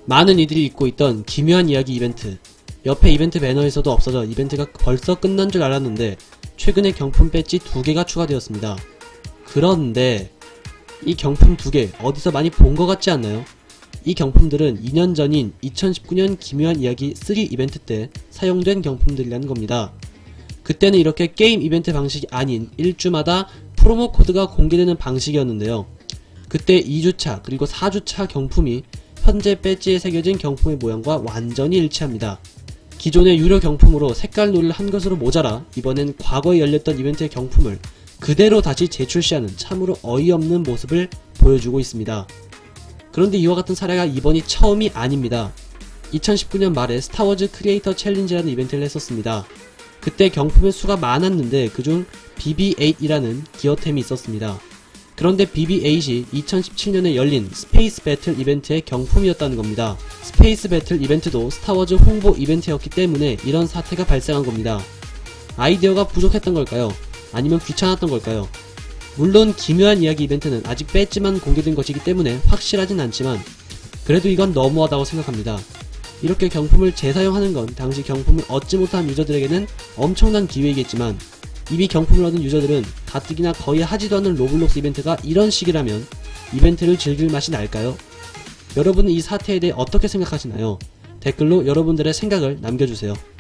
많은 이들이 잊고 있던 기묘한 이야기 이벤트. 옆에 이벤트 배너에서도 없어져 이벤트가 벌써 끝난 줄 알았는데 최근에 경품 배지 2개가 추가되었습니다. 그런데 이 경품 2개 어디서 많이 본 것 같지 않나요? 이 경품들은 2년 전인 2019년 기묘한 이야기 3 이벤트 때 사용된 경품들이라는 겁니다. 그때는 이렇게 게임 이벤트 방식이 아닌 1주마다 프로모 코드가 공개되는 방식이었는데요. 그때 2주차 그리고 4주차 경품이 현재 배지에 새겨진 경품의 모양과 완전히 일치합니다. 기존의 유료 경품으로 색깔 놀이를 한 것으로 모자라 이번엔 과거에 열렸던 이벤트의 경품을 그대로 다시 재출시하는 참으로 어이없는 모습을 보여주고 있습니다. 그런데 이와 같은 사례가 이번이 처음이 아닙니다. 2019년 말에 스타워즈 크리에이터 챌린지라는 이벤트를 했었습니다. 그때 경품의 수가 많았는데 그중 BB-8이라는 기어템이 있었습니다. 그런데 BB-8이 2017년에 열린 스페이스 배틀 이벤트의 경품이었다는 겁니다. 스페이스 배틀 이벤트도 스타워즈 홍보 이벤트였기 때문에 이런 사태가 발생한 겁니다. 아이디어가 부족했던 걸까요? 아니면 귀찮았던 걸까요? 물론 기묘한 이야기 이벤트는 아직 배지만 공개된 것이기 때문에 확실하진 않지만 그래도 이건 너무하다고 생각합니다. 이렇게 경품을 재사용하는 건 당시 경품을 얻지 못한 유저들에게는 엄청난 기회이겠지만 이미 경품을 얻은 유저들은 가뜩이나 거의 하지도 않는 로블록스 이벤트가 이런 식이라면 이벤트를 즐길 맛이 날까요? 여러분은 이 사태에 대해 어떻게 생각하시나요? 댓글로 여러분들의 생각을 남겨주세요.